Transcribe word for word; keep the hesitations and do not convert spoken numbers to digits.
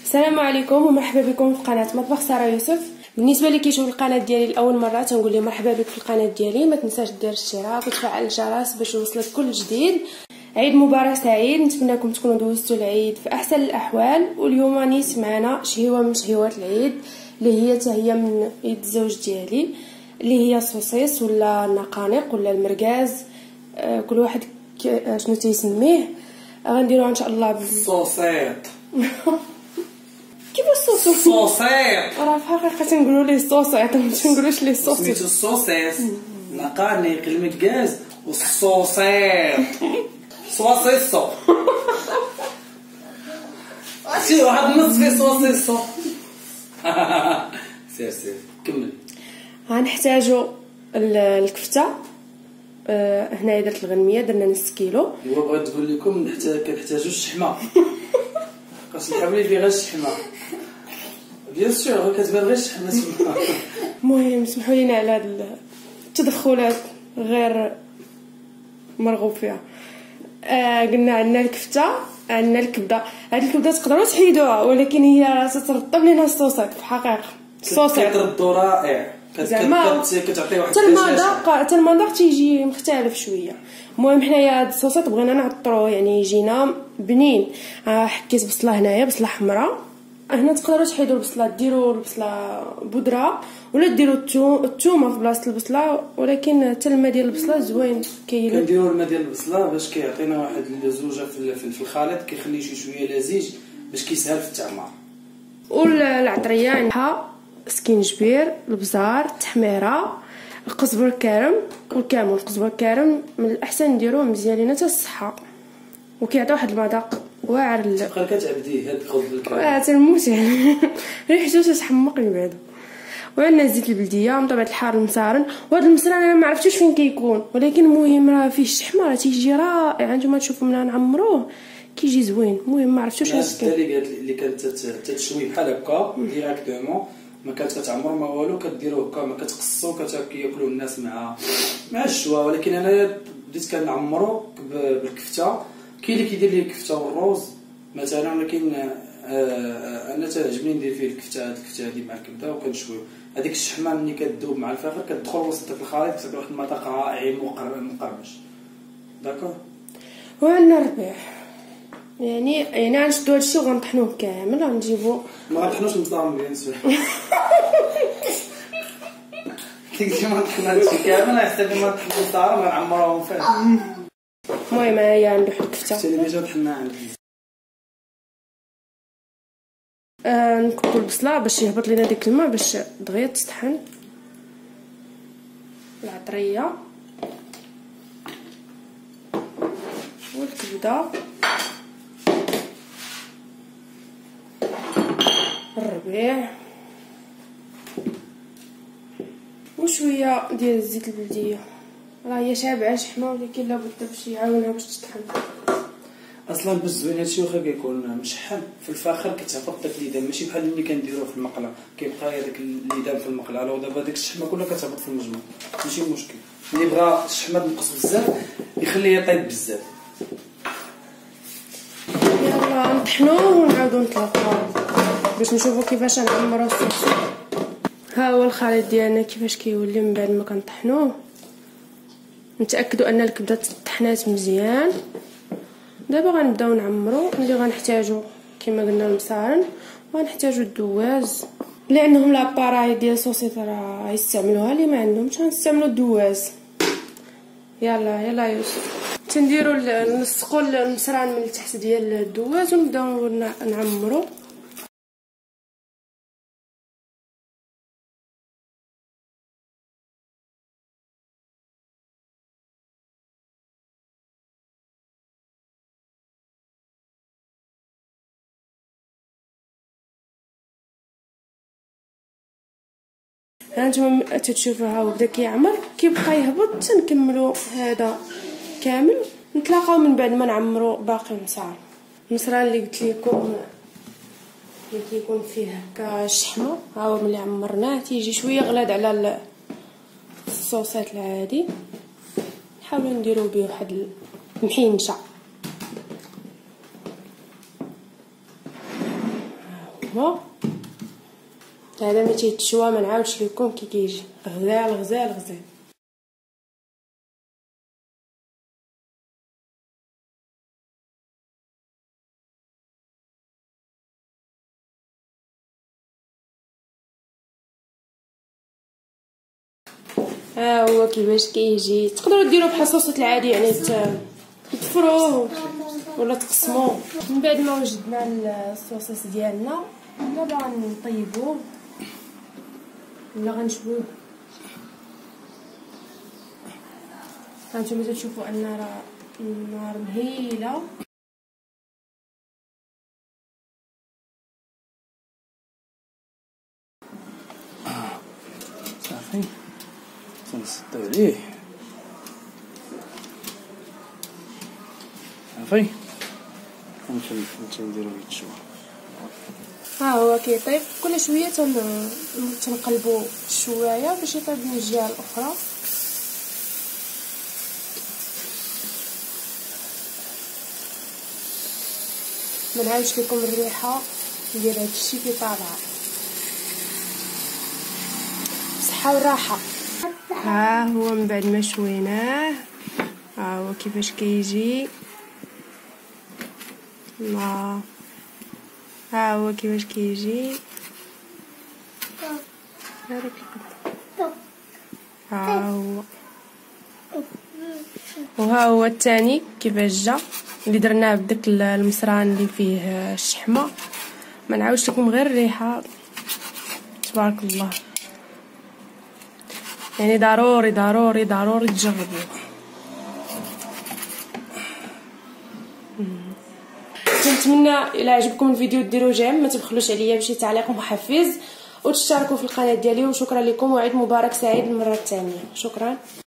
السلام عليكم ومرحبا بكم في قناه مطبخ ساره يوسف. بالنسبه لي كيشوف القناه ديالي لاول مره تنقول ليه مرحبا بك في القناه ديالي. ما تنساش دير الاشتراك وتفعل الجرس باش يوصلك كل جديد. عيد مبارك سعيد، نتمنىكم تكونوا دوزتوا العيد في احسن الاحوال. واليوم نيت معنا شهيوه من شهيوات العيد اللي هي حتى هي من يد الزوج ديالي، اللي هي صوصيص ولا النقانق ولا المركاز، آه كل واحد شنو تيسميه. غنديروها ان شاء الله بالصوصيط. كيفاش صوصيط؟ صوصيط راه في الحقيقه تنقولوا ليه صوصيط، ما تنقولوش ليه صوصيط. سميتو الصوصيص، النقانق، المكاز والصوصيط. صوصيصو شي واحد نص فيه صوصيصو. سير سير كمل. غنحتاجو الكفته. آه هنايا درت الغنميه، درنا نص كيلو. هو بغيت تقول لكم نحتاج كنحتاجو الشحمه. خاص نحاول فيه غير الشحمه. بيان سور كتبان غير الشحمه تما. المهم سمحوا لينا على هاد التدخلات غير مرغوب فيها. آه قلنا عندنا الكفته، عندنا الكبده. هاد الكبده تقدروا تحيدوها ولكن هي تترطب لينا الصوصات في الحقيقه. الصوصات كتردو رائع، زعما كتعطي واحد حتى المذاق حتى المذاق تيجي مختلف شويه. المهم حنايا هاد الصوصات بغينا نعطروه يعني يجينا بنين. آه حكيت بصله هنايا، بصله حمراء. هنا تقدروا تحيدوا البصله، ديروا البصله بودره ولا ديروا الثومه في بلاصه البصله، ولكن حتى الماء ديال البصله زوين. كنديروا الماء ديال البصله باش كيعطينا واحد اللزوجه في الخليط، كيخليه شي شويه لذيذ باش كيسهل في التعمار. والعطريه عندها سكينجبير، البزار، التحميره، القزبر الكارم والكامل. القزبر الكارم من الاحسن نديروه مزيانين حتى الصحه، وكيعطي واحد المذاق واعر. تبقى كتعبديه هاد القزبر الكارم اه تنموت يعني. ريحته تتحمق من بعدو. وعندنا الزيت البلديه من طبيعه الحال المصارن. وهذا المصران انا ما عرفتوش فين كيكون، ولكن المهم راه فيه الشحمه، راه تيجي رائع. نتوما تشوفوا ملي نعمروه كيجي زوين. المهم ما عرفتوش واش كاين اللي قالت اللي كانت تتشوي بحال هكا ديريكتومون، ما كانت كتعمر ما والو، كديروه هكا ما كتقصو كتاكلوا الناس مع مع الشوا. ولكن انا بديت كنعمرو بالكفته. كاين اللي كيدير ليه الكفته والروز مثلا، ولكن آه انا تعجبني ندير فيه الكفته. هاد الكفته هادي مع الكبده وكنشويو. هذيك الشحمه ملي كتذوب مع الفاخر كتدخل وسط داك الخليط كتعطي واحد المذاق رائع مقرمش. داكور. وعندنا الربيع يعني يعني غنشدو هادشي وغنطحنوه كامل. غنجيبو ما غنطحنوش المصدر بيان سور. كيجي ما طحنا هادشي كامل حتى ما طحنا المصدر غنعمروهم فيه. المهم هيا عندي واحد الكفته حتى اللي ديجا طحنا عندي. آه نكبو البصله باش يهبط لينا ديك الماء باش دغيا تطحن. العطريه والكبده الربيع وشويه ديال الزيت البلديه. راه هي شابعه شحمه ولكن لابد باش يعاونها باش تطحن. اصلا باش زوين هادشي واخا كيكون مشحن في الفاخر كتهبط داك الليدان، ماشي بحال ملي كنديروه في المقله كيبقى داك الليدان في المقله. لو دابا ديك الشحمه كلها كتهبط في المجموع ماشي مشكل. اللي بغى الشحمه تنقص بزاف يخليها طيب بزاف. يلا نطحنوه ونعاودو نطلقوه باش نشوفو كيفاش نعمرو الصوص. ها هو الخليط ديالنا كيفاش كيولي من بعد ما كنطحنوه. نتاكدوا ان الكبده طحنات مزيان. دابا غنبداو نعمرو. اللي غنحتاجو كما قلنا المصارن، وغنحتاجو الدواز. اللي عندهم لاباراي ديال صوصيط راه يستعملوها، اللي ما عندهمش غنستعملوا الدواز. يلا يلا يوسف. تنديروا نلصقوا المصران من التحت ديال الدواز ونبداو نعمرو. هانتوما تتشوفوا ها هو بدا كيعمر كيبقى يهبط. تنكملوا هذا كامل. نتلاقاو من بعد ما نعمروا باقي المصار. المصران اللي قلت لكم اللي كيكون فيه هكا الشحمه، ها هو ملي عمرناه تيجي شويه غلاد على الصوصات العادي. نحاولوا نديروا به واحد المحينشه. هو هذا ما تيتشوى، ما نعاودش لكم كي كيجي غزال غزال غزال. ها هو كيفاش كيجي. تقدروا ديروه بحال الصوصات العادي، يعني تفروه ولا تقسموه. من بعد ما وجدنا الصوصيص ديالنا دابا غنطيبوه ولا غنشويوه. هانتوما تشوفوا ان راه النار مهيله. صافي تنسدو عليه صافي ونمشيو نديرو يتشوى. ها هو كيطيب كل شويه تن... تنقلبوا الشوايه باش يطيب من الجهه الاخرى. ما نعاودش لكم الريحه ديال هادشي كي طالع. صحه وراحه. ها هو من بعد ما شويناه، ها هو كيفاش كيجي. الله، ها هو كيفاش كيجي. ها هو وها هو الثاني كيفاش جا اللي درناه بداك المصران اللي فيه الشحمه. ما نعاودش لكم غير الريحه تبارك الله. يعني ضروري ضروري ضروري تجربوه. كنتمنى الى عجبكم الفيديو ديروا جيم، ما تبخلوش عليا بشي تعليق محفز وتشتركوا في القناه ديالي. وشكرا لكم وعيد مبارك سعيد المره الثانيه. شكرا.